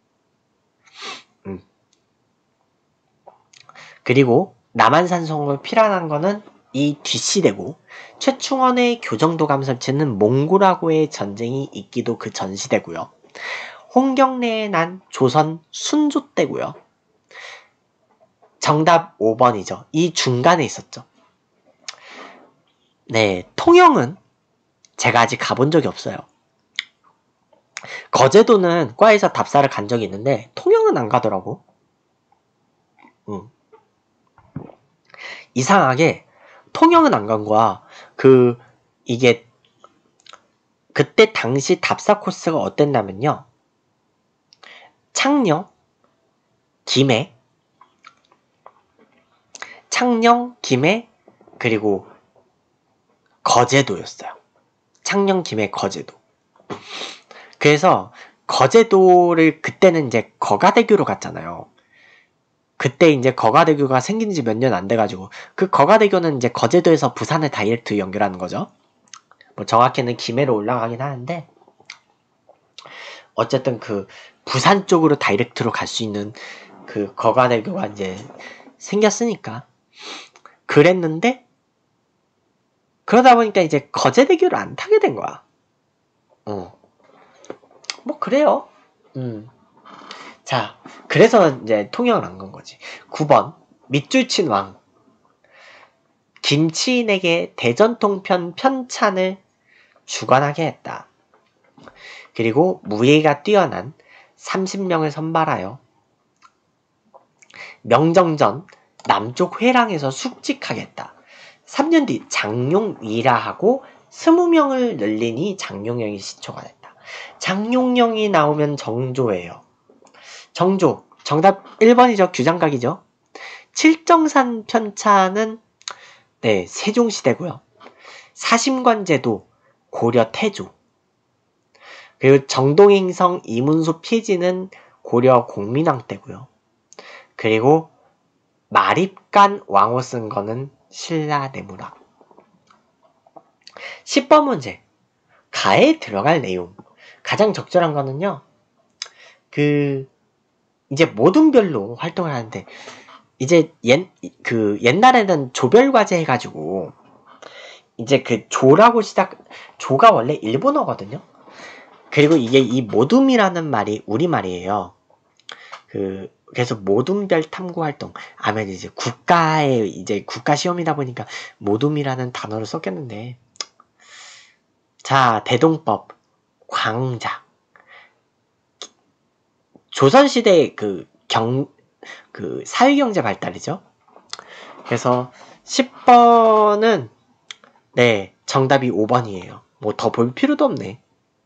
그리고 남한산성을 필환한 거는 이 뒷시대고, 최충원의 교정도감 설치는 몽골하고의 전쟁이 있기도 그 전시대고요. 홍경래에 난 조선 순조 때고요. 정답 5번이죠. 이 중간에 있었죠. 네, 통영은 제가 아직 가본 적이 없어요. 거제도는 과에서 답사를 간 적이 있는데 통영은 안 가더라고. 이상하게 통영은 안 간 거야. 이게 그때 당시 답사 코스가 어땠냐면요. 창녕, 김해, 그리고 거제도였어요. 창녕, 김해, 거제도. 그래서 거제도를 그때는 이제 거가대교로 갔잖아요. 그때 이제 거가대교가 생긴 지 몇 년 안 돼가지고 그 거가대교는 이제 거제도에서 부산을 다이렉트 연결하는 거죠. 뭐 정확히는 김해로 올라가긴 하는데 어쨌든 그 부산 쪽으로 다이렉트로 갈 수 있는 그 거가대교가 이제 생겼으니까 그랬는데 그러다 보니까 이제 거제대교를 안 타게 된 거야. 뭐 그래요. 자, 그래서 이제 통영을 안 간 거지. 9번 밑줄 친 왕. 김치인에게 대전통편 편찬을 주관하게 했다. 그리고 무예가 뛰어난 30명을 선발하여 명정전 남쪽 회랑에서 숙직하겠다. 3년 뒤 장용위라하고 20명을 늘리니 장용영이 시초가 됐다. 장용영이 나오면 정조예요. 정조, 정답 1번이죠. 규장각이죠. 칠정산 편차는 네, 세종시대고요. 사심관제도 고려 태조. 그리고 정동행성 이문수 피지는 고려 공민왕 때고요. 그리고 마립간 왕호 쓴 거는 신라 내무라. 10번 문제. 가에 들어갈 내용. 가장 적절한 거는요. 이제 모든 별로 활동을 하는데 이제 옛날에는 조별과제 해가지고 이제 조가 원래 일본어거든요. 그리고 이게 이 모둠이라는 말이 우리말이에요. 그래서 모둠별 탐구 활동 하면 이제 국가 시험이다 보니까 모둠이라는 단어를 썼겠는데 자, 대동법, 광자. 조선시대 사회경제 발달이죠. 그래서 10번은 네, 정답이 5번이에요. 뭐 더 볼 필요도 없네.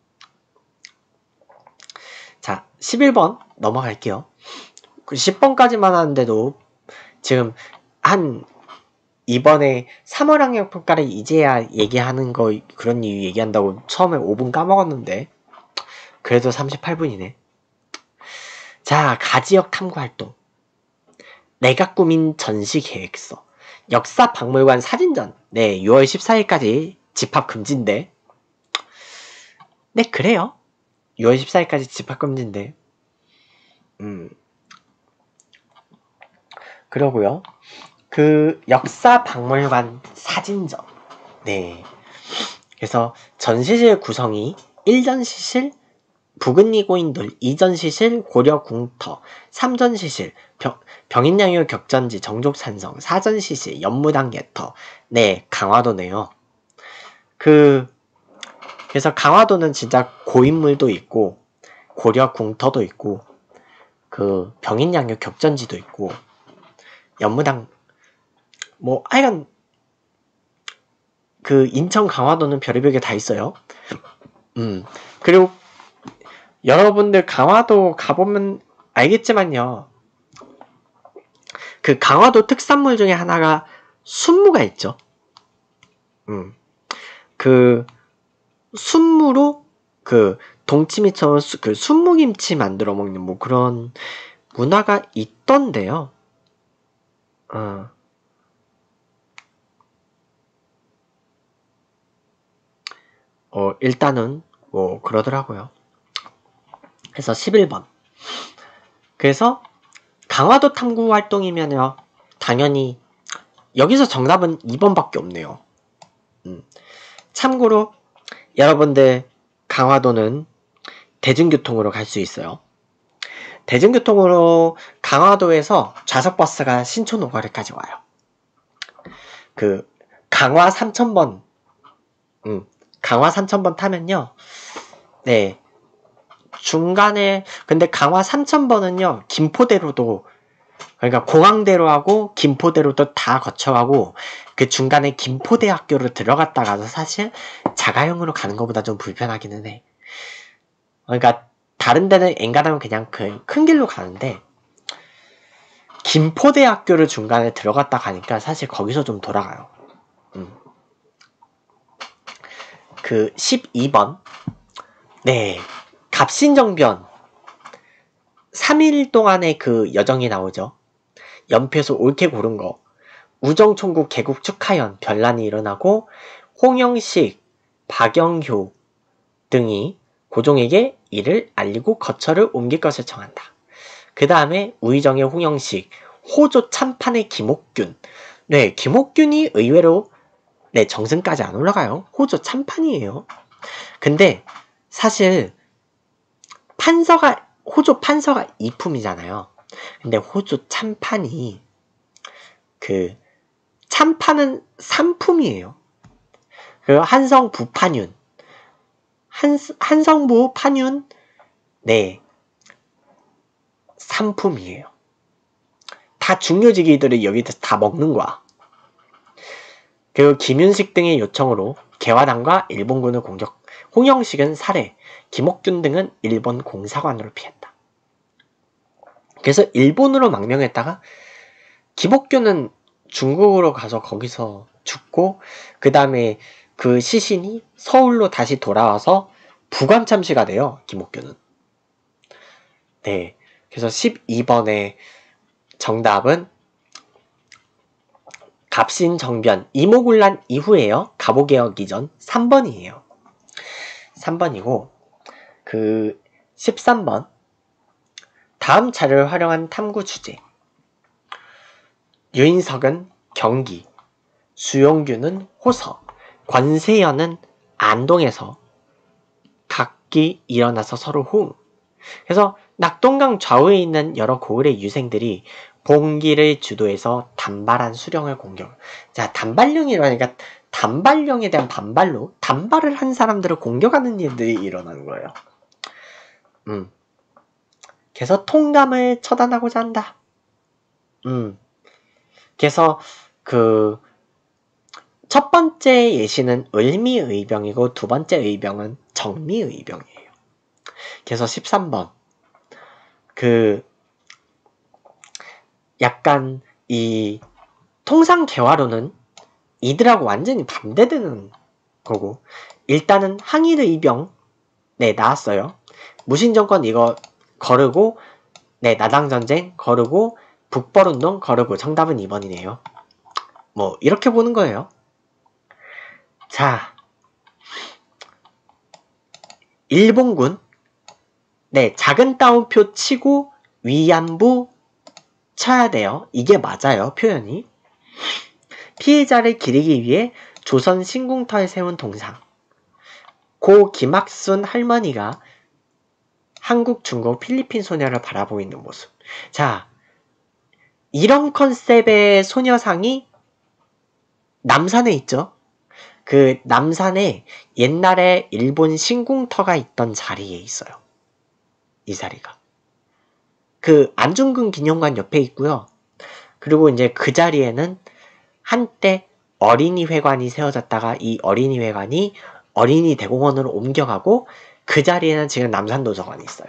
자, 11번 넘어갈게요. 10번까지만 하는데도 지금 이번에 3월 학력평가를 이제야 얘기하는 거 그런 이유 얘기한다고 처음에 5분 까먹었는데 그래도 38분이네. 자, 가지역 탐구활동. 내가 꾸민 전시계획서. 역사박물관 사진전. 네, 6월 14일까지 집합금지인데. 네, 그래요. 6월 14일까지 집합금지인데. 그러고요. 역사박물관 사진전. 네. 그래서 전시실 구성이 1전시실 부근리고인돌, 2전시실 고려궁터, 3전시실 병인양요 격전지 정족산성, 4전시실 연무당개터. 네, 강화도네요. 그래서 강화도는 진짜 고인물도 있고 고려궁터도 있고 병인양요 격전지도 있고 연무당 뭐 하여간 인천 강화도는 별의별 게 다 있어요. 그리고 여러분들 강화도 가보면 알겠지만요. 그 강화도 특산물 중에 하나가 순무가 있죠. 그 순무로 그 동치미처럼 그 순무김치 만들어 먹는 뭐 그런 문화가 있던데요. 일단은 뭐 그러더라고요. 그래서 11번. 그래서 강화도 탐구 활동이면요. 당연히 여기서 정답은 2번밖에 없네요. 참고로 여러분들 강화도는 대중교통으로 갈 수 있어요. 대중교통으로 강화도에서 좌석버스가 신촌 오거리까지 와요. 그 강화 3000번 강화 3000번 타면요. 네. 중간에 근데 강화 3000번은요. 김포대로도 그러니까 공항대로하고 김포대로도 다 거쳐가고 그 중간에 김포대학교로 들어갔다가도 사실 자가용으로 가는 것보다 좀 불편하기는 해. 그러니까 다른 데는 엔간하면 그냥 그 큰 길로 가는데 김포대학교를 중간에 들어갔다 가니까 사실 거기서 좀 돌아가요. 그 12번 네 갑신정변 3일 동안의 그 여정이 나오죠. 연표소 옳게 고른 거 우정총국 개국 축하연 변란이 일어나고 홍영식, 박영효 등이 고종에게 이를 알리고 거처를 옮길 것을 청한다. 그 다음에 우의정의 홍영식, 호조 참판의 김옥균. 네, 김옥균이 의외로 네 정승까지 안 올라가요. 호조 참판이에요. 근데 사실 호조 판서가 2품이잖아요. 근데 호조 참판이 그 참판은 3품이에요. 그 한성부 판윤, 한성부 판윤, 네, 3품이에요. 다 중요직위들을 여기서 다 먹는 거야. 그리고 김윤식 등의 요청으로 개화당과 일본군을 공격, 홍영식은 살해, 김옥균 등은 일본 공사관으로 피했다. 그래서 일본으로 망명했다가 김옥균은 중국으로 가서 거기서 죽고 그 다음에 그 시신이 서울로 다시 돌아와서 부관참시가 돼요. 김옥균은. 네, 그래서 12번의 정답은 갑신정변 이모군란 이후에요. 갑오개혁 이전 3번이에요. 3번이고 그 13번 다음 자료를 활용한 탐구 주제 유인석은 경기, 수용규는 호서, 권세현은 안동에서 각기 일어나서 서로 호응. 그래서 낙동강 좌우에 있는 여러 고을의 유생들이 봉기를 주도해서 단발한 수령을 공격. 자, 단발령이라니까 단발령에 대한 반발로 단발을 한 사람들을 공격하는 일들이 일어나는 거예요. 그래서 통감을 처단하고자 한다. 그래서 그 첫 번째 예시는 을미의병이고 두 번째 의병은 정미의병이에요. 그래서 13번 그 약간 이 통상 개화로는 이들하고 완전히 반대되는 거고 일단은 항일의병 네 나왔어요. 무신정권 이거 거르고 네 나당전쟁 거르고 북벌운동 거르고 정답은 2번이네요. 뭐 이렇게 보는 거예요. 자 일본군 네 작은 따옴표 치고 위안부 쳐야 돼요. 이게 맞아요. 표현이. 피해자를 기리기 위해 조선 신궁터에 세운 동상. 고 김학순 할머니가 한국, 중국, 필리핀 소녀를 바라보고 있는 모습. 자, 이런 컨셉의 소녀상이 남산에 있죠. 그 남산에 옛날에 일본 신궁터가 있던 자리에 있어요. 이 자리가. 그 안중근 기념관 옆에 있고요. 그리고 이제 그 자리에는 한때 어린이 회관이 세워졌다가 이 어린이 회관이 어린이 대공원으로 옮겨가고 그 자리에는 지금 남산도서관이 있어요.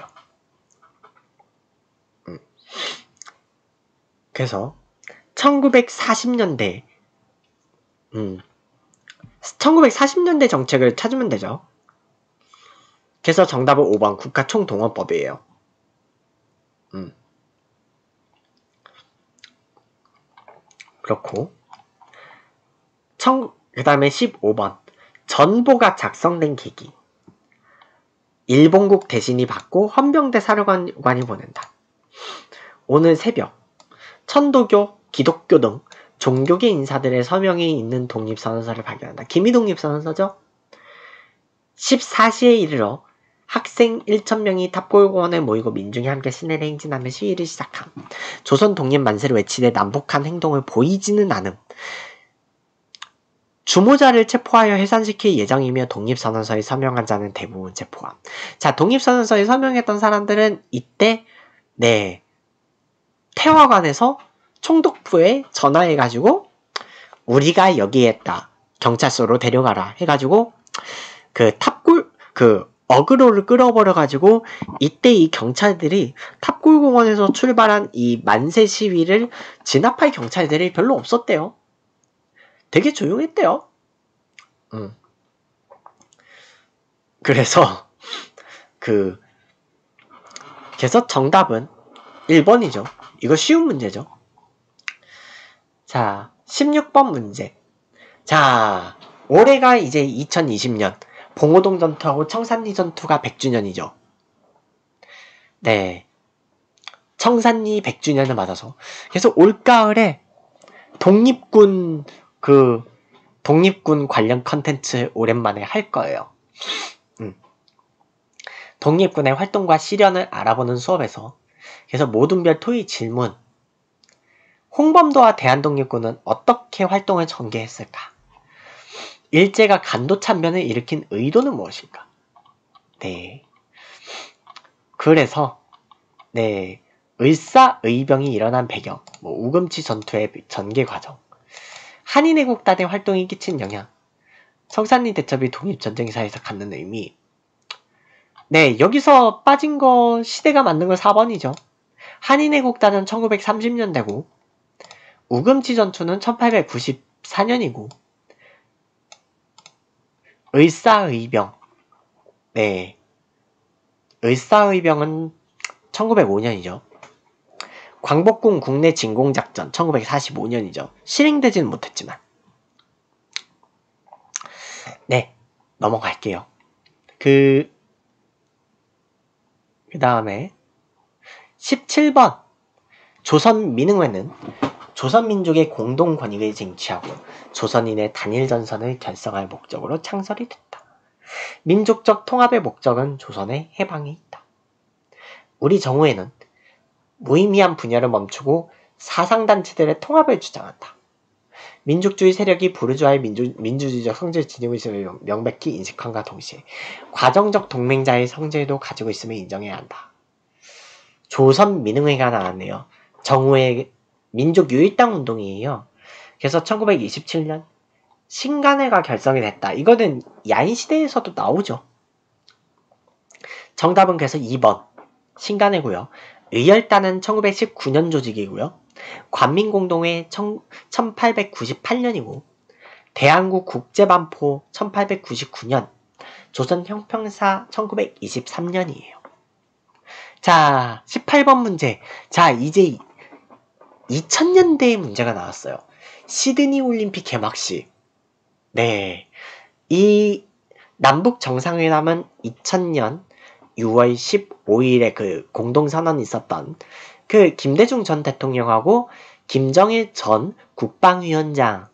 그래서 1940년대 1940년대 정책을 찾으면 되죠. 그래서 정답은 5번 국가총동원법이에요. 그렇고 그 다음에 15번 전보가 작성된 계기. 일본국 대신이 받고 헌병대 사령관이 보낸다. 오늘 새벽 천도교, 기독교 등 종교계 인사들의 서명이 있는 독립선언서를 발견한다. 기미독립선언서죠? 14시에 이르러 학생 1,000명이 탑골공원에 모이고 민중이 함께 시내를 행진하며 시위를 시작함. 조선 독립 만세를 외치되 남북한 행동을 보이지는 않음. 주모자를 체포하여 해산시킬 예정이며 독립선언서에 서명한 자는 대부분 체포함. 자, 독립선언서에 서명했던 사람들은 이때 태화관에서 총독부에 전화해가지고 우리가 여기에 있다. 경찰서로 데려가라 해가지고 어그로를 끌어버려가지고 이때 이 경찰들이 탑골공원에서 출발한 이 만세 시위를 진압할 경찰들이 별로 없었대요. 되게 조용했대요. 그래서 그래서 정답은 1번이죠. 이거 쉬운 문제죠. 자, 16번 문제. 자, 올해가 이제 2020년 봉오동 전투하고 청산리 전투가 100주년이죠. 네. 청산리 100주년을 맞아서. 그래서 올가을에 독립군 관련 컨텐츠 오랜만에 할 거예요. 독립군의 활동과 시련을 알아보는 수업에서 그래서 모든별 토의 질문. 홍범도와 대한독립군은 어떻게 활동을 전개했을까? 일제가 간도참변을 일으킨 의도는 무엇일까? 네. 그래서 을사의병이 일어난 배경, 우금치 전투의 전개 과정, 한인애국단의 활동이 끼친 영향, 청산리 대첩이 독립전쟁사에서 갖는 의미. 네, 여기서 빠진 거 시대가 맞는 건 4번이죠. 한인애국단은 1930년대고 우금치 전투는 1894년이고 을사의병 을사의병은 1905년이죠. 광복군 국내 진공작전 1945년이죠. 실행되지는 못했지만 넘어갈게요. 그 다음에 17번 조선민흥회는 조선민족의 공동권익을 쟁취하고 조선인의 단일전선을 결성할 목적으로 창설이 됐다. 민족적 통합의 목적은 조선의 해방에 있다. 우리 정오에는 무의미한 분열을 멈추고 사상단체들의 통합을 주장한다. 민족주의 세력이 부르주아의 민주주의적 성질을 지니고 있음을 명백히 인식함과 동시에 과정적 동맹자의 성질도 가지고 있음을 인정해야 한다. 조선민흥회가 나왔네요. 정오의 민족유일당 운동이에요. 그래서 1927년 신간회가 결성이 됐다. 이거는 야인시대에서도 나오죠. 정답은 그래서 2번 신간회고요. 의열단은 1919년 조직이고요. 관민공동회 1898년이고 대한국 국제반포 1899년 조선형평사 1923년이에요. 자, 18번 문제. 자, 이제 2000년대의 문제가 나왔어요. 시드니 올림픽 개막식. 이 남북 정상회담은 2000년 6월 15일에 그 공동선언이 있었던 그 김대중 전 대통령하고 김정일 전 국방위원장의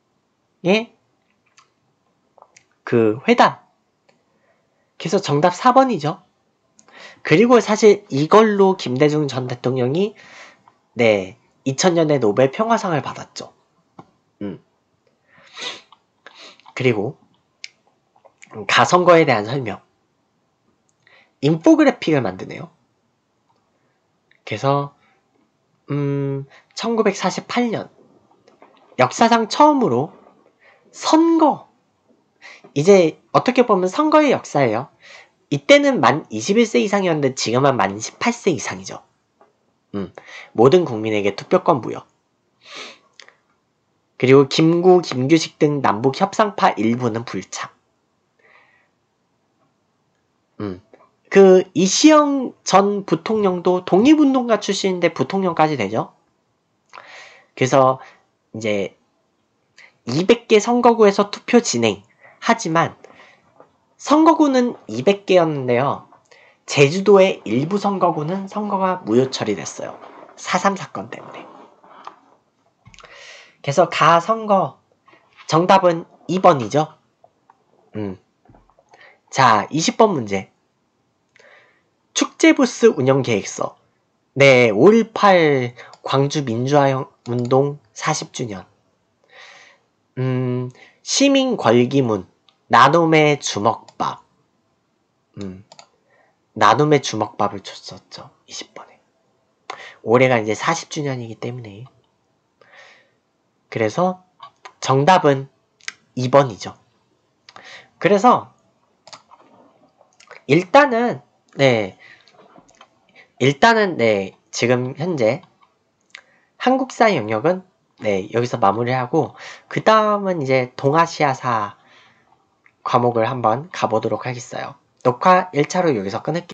그 회담. 그래서 정답 4번이죠. 그리고 사실 이걸로 김대중 전 대통령이 2000년에 노벨 평화상을 받았죠. 그리고 가선거에 대한 설명. 인포그래픽을 만드네요. 그래서 1948년 역사상 처음으로 선거, 이제 어떻게 보면 선거의 역사예요. 이때는 만 21세 이상이었는데 지금은 만 18세 이상이죠. 모든 국민에게 투표권 부여. 그리고 김구, 김규식 등 남북 협상파 일부는 불참. 그 이시영 전 부통령도 독립운동가 출신인데 부통령까지 되죠. 그래서 이제 200개 선거구에서 투표 진행. 하지만 선거구는 200개였는데요. 제주도의 일부 선거구는 선거가 무효 처리됐어요. 4.3 사건 때문에. 그래서 가선거 정답은 2번이죠. 자, 20번 문제. 축제부스 운영계획서. 네, 5.18 광주 민주화운동 40주년. 시민 걸기문. 나눔의 주먹밥. 나눔의 주먹밥을 줬었죠. 20번에. 올해가 이제 40주년이기 때문에. 그래서 정답은 2번이죠. 그래서 일단은 지금 현재 한국사 영역은 여기서 마무리하고 그 다음은 이제 동아시아사 과목을 한번 가보도록 하겠어요. 녹화 1차로 여기서 끊을게요.